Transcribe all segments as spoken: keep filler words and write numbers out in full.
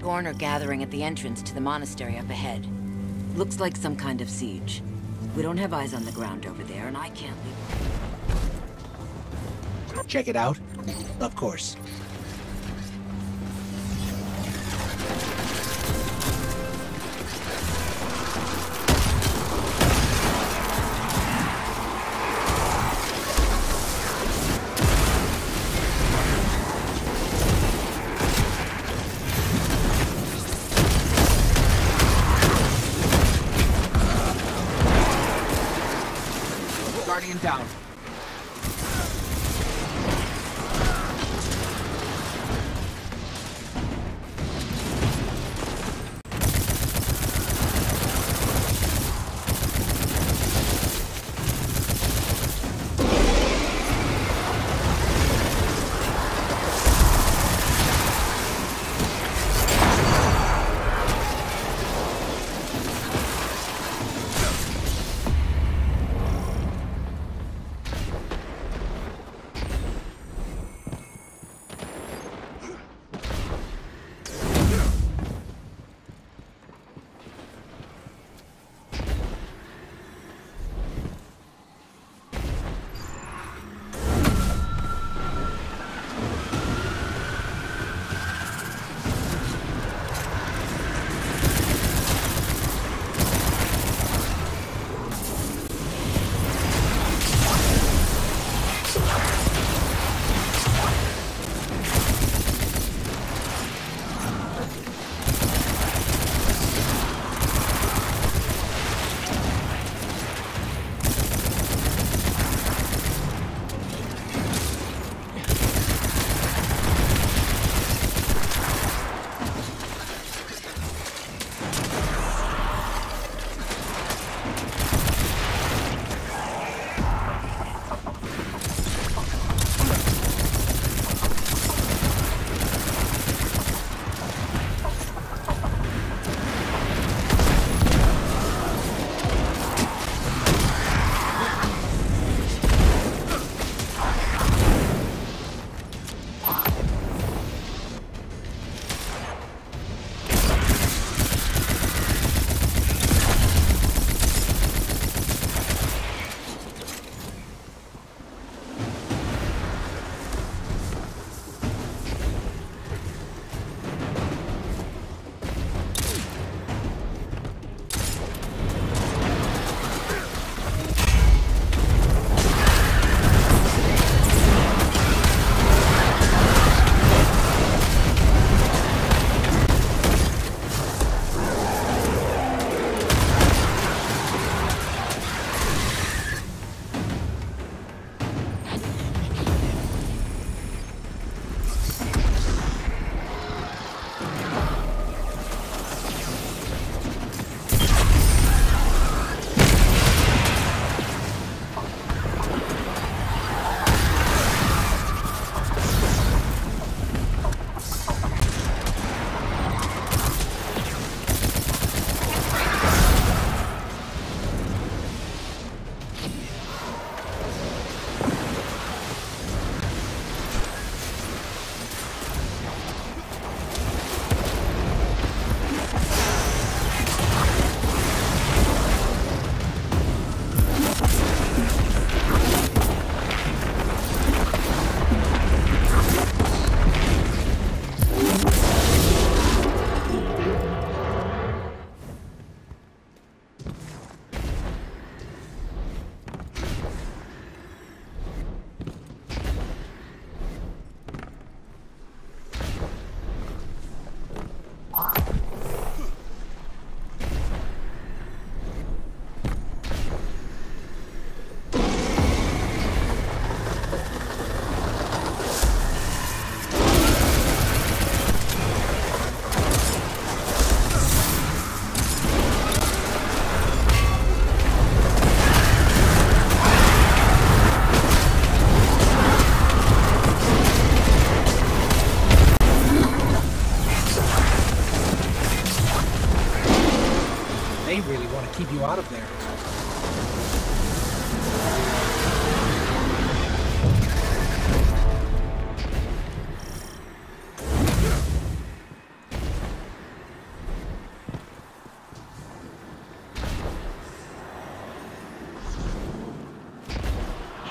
Gorn are gathering at the entrance to the monastery up ahead. Looks like some kind of siege. We don't have eyes on the ground over there, and I can't leave. Check it out? Of course. Guardian down.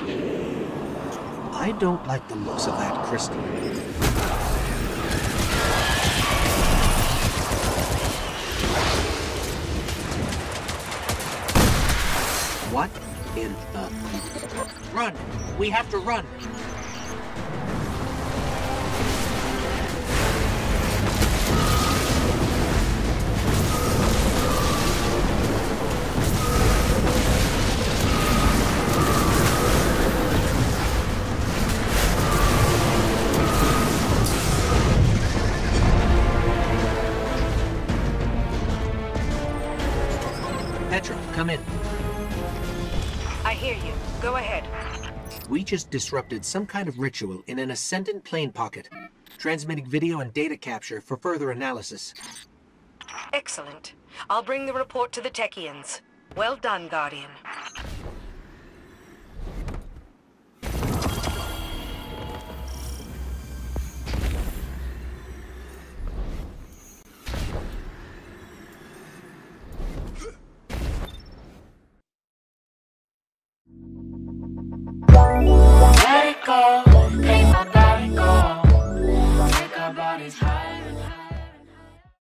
I don't like the looks of that crystal. What in the... Run! We have to run! Petra, come in. I hear you. Go ahead. We just disrupted some kind of ritual in an Ascendant plane pocket, transmitting video and data capture for further analysis. Excellent. I'll bring the report to the Techians. Well done, Guardian.